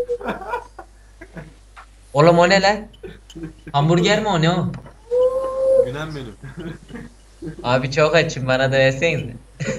Oğlum o ne lan? Hamburger mi o ne o? Gülen benim. Abi çok açım bana da versenize.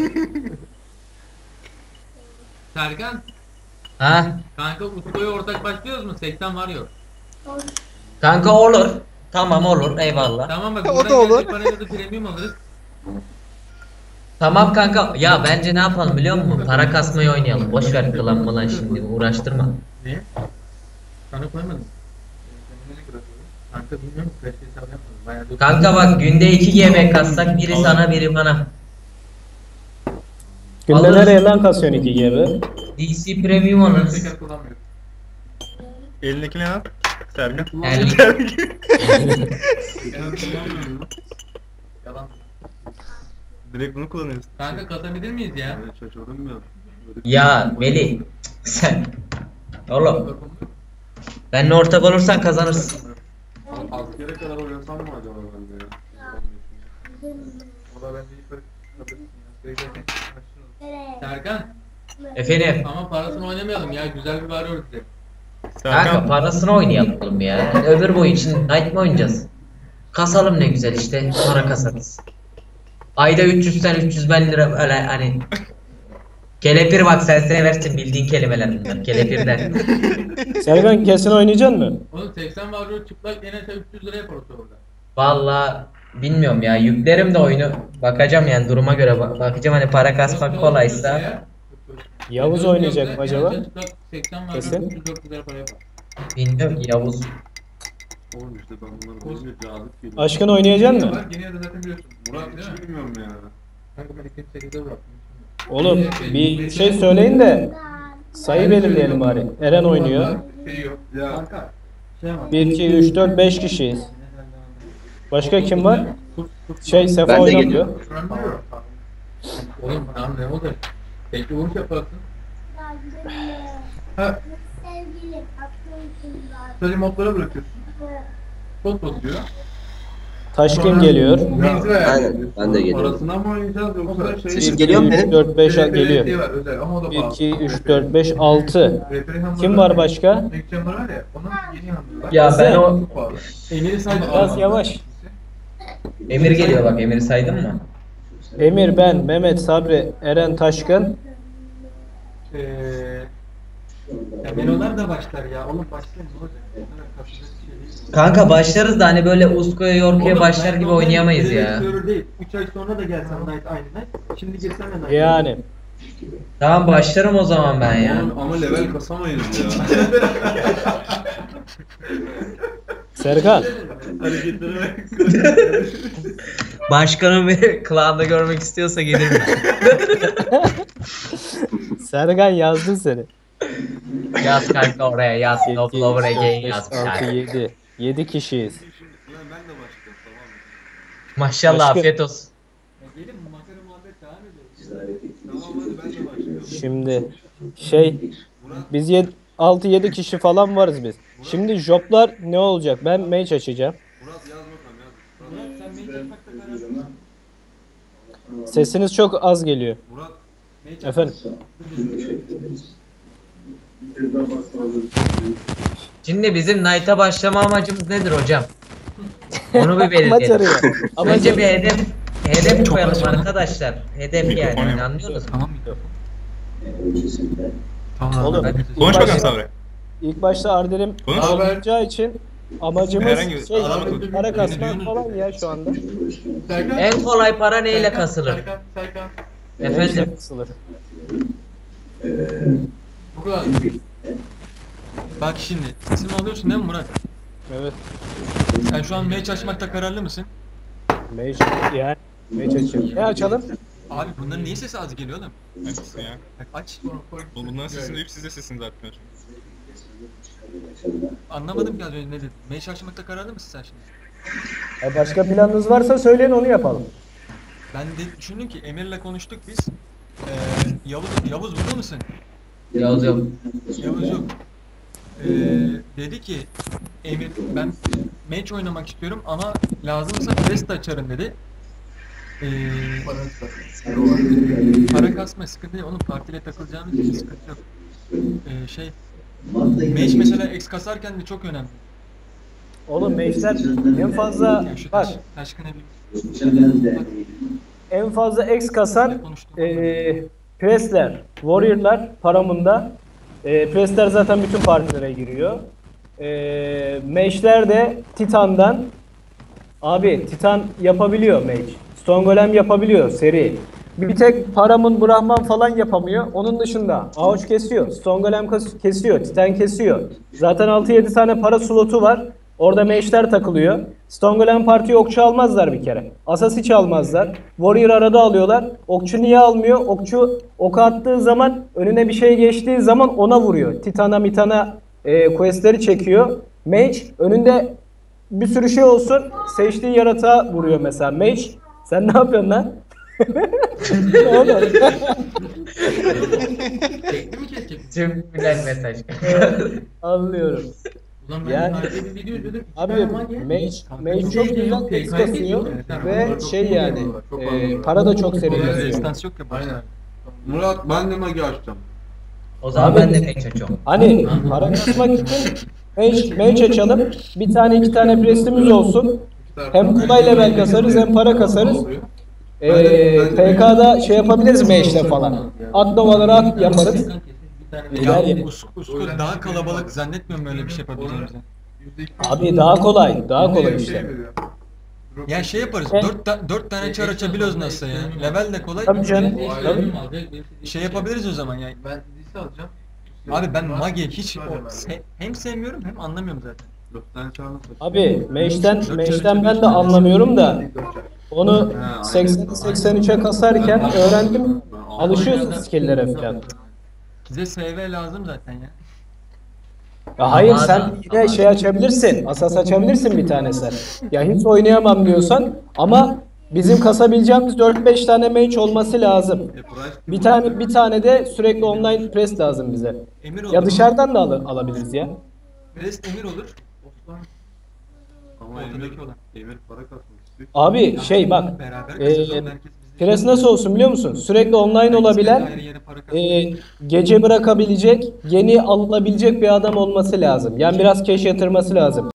Serkan, Ha? kanka Utku'ya ortak başlıyoruz mu? 80 var yok. Kanka olur. Tamam olur eyvallah. Tamam bak O buradan da olur. gelecek parayla da premium alırız. Tamam kanka ya bence ne yapalım biliyor musun? Para kasmayı oynayalım. Boş ver klan mılan şimdi uğraştırma. Ne? Sana koymadım. Kanka bilmiyorum kaç hesap yapmadım. Bayağı da... Kanka bak günde 2 GB kassak biri sana biri bana. Günde Alırız. nereye lan kasıyorsun 2 GB? DC Premium alırız. Şeker kullanmıyorum. Elindeki ne lan? Serkan. Yani- Yalan. Direkt bunu kullanıyorsun. Kanka katabilir miyiz ya? Evet, şaşırdım ya. Ya Veli sen oğlum benimle ortak olursan kazanırsın. Askere kadar oynasam mı acaba ben de ya? O da bence yukarı Serkan Efendim ama parasını oynamayalım ya. Güzel bir var ördü. kanka parasını oynayalım ya. Yani ömür boyu için Night mı oynayacağız? Kasalım ne güzel işte para kasarız. Ayda 300'den 300 bin lira öyle hani. Kelepir bak sen seversin bildiğin kelimeler bunlar kelepirden. Serkan kesin oynayacaksın mı? Oğlum 80 var yok çıplak yine 300 lira yaparız orada. Vallahi bilmiyorum ya yüklerim de oyunu bakacağım yani duruma göre bakacağım hani para kasmak kolaysa Yavuz oynayacak mı acaba? 80 var Kesin. 300 lira para yapar. bilmiyorum ki Yavuz. Oğlum işte ben bunları boyunca cazip geliyor. Aşkın oynayacaksın mı? Bak yine de zaten biliyorsun. Murat Değil mi? hiç bilmiyorum ya. Kanka ben 208'de bıraktım. Oğlum bir şey söyleyin de sayı belirleyelim bari. Eren oynuyor. Şey yok. Ya. Kanka. Şey var. 1, 2, 3, 4, 5 kişiyiz. Başka kim var? Şey Sefa Ben de oynamıyor. geliyorum. Oğlum lan ne oldu? Belki vuruş yaparsın. Ha. Sevgili aklımsızlar. Sadece modlara bırakıyorsun. Kod basıyor. Taşkın geliyor. Aynen ben de geliyorum. Parasına mı oynayacağız yoksa şey... Sesim geliyor mu 3, benim? 4, 5 Şey geliyor. var özel ama o da 1, pahalı. 2, 3, 4, 5, 6. Referansları Kim var başka? Ekranlar var ya, onun yeni hamuru var. Ya ben o Çok pahalı. Emiri saydı. Biraz yavaş. Emir geliyor bak Emir'i saydın mı? Emir, ben, Mehmet, Sabri, Eren, Taşkın. Ya Melolar da başlar ya. Oğlum başlayın ne olacak? Bunlar kasacak bir şey değil. Kanka başlarız da hani böyle Usko'ya Yorku'ya Oğlum, başlar ben gibi normal oynayamayız direkt ya. server değil. 3 ay sonra da gelsen Night aynı Night. Şimdi girsen de Night. Yani. Tamam başlarım o zaman ben ya. Oğlum, ama level kasamayız ya. Serkan. Hareketleri bak. Başkanım beni klanda görmek istiyorsa gelirim ben. Serkan yazdın seni. Yaz kanka oraya yaz. No Flower Again yaz. 6, 7. 7 kişiyiz. Ulan ben de başlıyorum tamam mı? Maşallah Başka- afiyet olsun. Gelin makara muhabbet devam ediyor. Tamam hadi ben de başlıyorum. Şimdi biz 6-7 kişi falan varız biz. Şimdi joblar ne olacak? Ben mage açacağım. Murat yaz bakalım yaz. Murat sen mail yapmakta kararlı mısın? Sesiniz çok az geliyor. Murat Efendim. Şimdi bizim Knight'a başlama amacımız nedir hocam? Onu bir Amaç belirleyelim. arıyor. Amaç Önce bir arıyor. hedef koyalım arkadaşlar. Hedef yani hani anlıyorsunuz mu? Tamam mı? Oğlum, Hadi. ilk konuş bakalım başta- Sabri. İlk başta Arder'im Konuş. olacağı için amacımız Herhangi bir- şey, Adamla konuş. para kasmak falan ya şu anda. Serkan. En kolay para neyle kasılır? Serkan. Efendim? Neyse, kısılır. Bu kadar. Bak şimdi teslim alıyorsun değil mi Murat? Evet. Sen şu an match açmakta kararlı mısın? Mage yani. Mage açıyorum. Ne açalım? Abi bunların niye sesi az geliyor oğlum? Açsın ya. Aç. Bunların sesini duyup siz de sesinizi artmıyor. Anlamadım ki az önce ne dedin. Match açmakta kararlı mısın sen şimdi? Başka planınız varsa söyleyin, onu yapalım. Ben de düşündüm ki Emir'le konuştuk biz. Yavuz burada mısın? Yavuz yok. Yavuz yok. Dedi ki Emir ben match oynamak istiyorum ama lazımsa quest açarım dedi. Para kasma sıkıntı değil. Onun partiyle takılacağımız için sıkıntı yok. Mage mesela X kasarken de çok önemli. Oğlum mage'ler en fazla Yani şu bak taşkın evi en fazla X kasan konuştuk. Prestler, Warrior'lar paramında. Prestler zaten bütün partilere giriyor. Mage'ler de Titan'dan. Abi Titan yapabiliyor Mage. Stone Golem yapabiliyor seri. Bir tek Param'ın Brahman falan yapamıyor. Onun dışında Ağaç kesiyor, Stone Golem kesiyor, Titan kesiyor. Zaten 6-7 tane para slotu var. Orada mage'ler takılıyor. Stone Golem partiye okçu almazlar bir kere. Asas hiç almazlar. Warrior arada alıyorlar. Okçu niye almıyor? Okçu ok attığı zaman önüne bir şey geçtiği zaman ona vuruyor. Titan'a mitana questleri çekiyor. Mage önünde bir sürü şey olsun seçtiği yaratığa vuruyor mesela. Mage sen ne yapıyorsun lan? Ne oldu? Tekli mi kesecek? Cümlen mesaj. Anlıyorum. Ulan Yani- ben bir video izledim. Abi Mage çok güzel tek kasıyor ve şey yani para da çok seri kasıyor. Rezistans yok ya başta. Aynen. Murat ben de magi açacağım. O zaman Abi- ben de mage açıyorum. Hani para kasmak için mage açalım. Bir tane iki tane prestimiz olsun. Hem kolay level kasarız hem para kasarız. PK'da şey yapabiliriz mage'le falan. Aknovaları yaparız. Ya Usko daha kalabalık zannetmiyorum böyle bir şey yapabileceğimizi. Abi daha kolay işte. Ya şey yaparız. 4 tane çar açabiliyoruz nasıl ya? Level de kolay. Tabii canım. Tabii. Şey yapabiliriz o zaman yani. Ben lise alacağım. Abi ben Mage hiç hem sevmiyorum hem anlamıyorum zaten. 4 tane çağırma saçım. Abi mage'den ben de anlamıyorum da onu 80-83'e kasarken öğrendim. Alışıyorsun skill'lere falan. Bize SV lazım zaten ya. Ya hayır sen yine şey açabilirsin. Asas açabilirsin bir tanesi. Ya hiç oynayamam diyorsan ama bizim kasabileceğimiz 4-5 tane mage olması lazım. Bir tane de sürekli online press lazım bize. Emir olur. Ya dışarıdan da alabiliriz ya. Rest Emir olur. Ama Ortadaki olan. Emir para kasmak istiyor. Abi şey bak. Beraber Ee, kasalım, herkes bizde. Press nasıl olsun biliyor musun? Sürekli online olabilen, Ayrı yere para kasalım. gece bırakabilecek, yeni alınabilecek bir adam olması lazım. Yani biraz cash yatırması lazım.